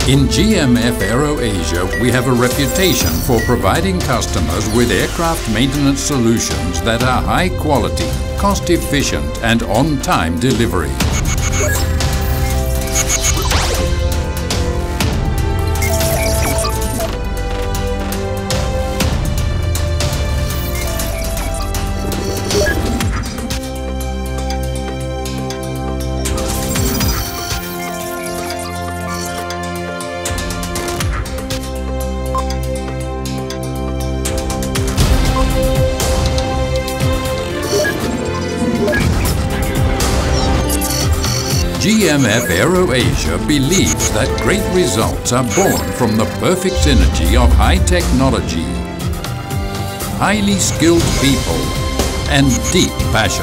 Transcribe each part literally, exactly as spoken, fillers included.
In G M F Aero Asia, we have a reputation for providing customers with aircraft maintenance solutions that are high quality, cost efficient and on-time delivery. G M F Aero Asia believes that great results are born from the perfect synergy of high technology, highly skilled people, and deep passion.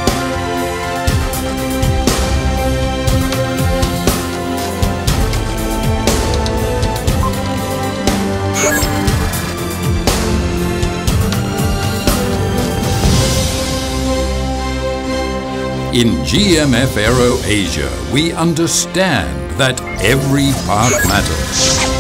In G M F Aero Asia, we understand that every part matters.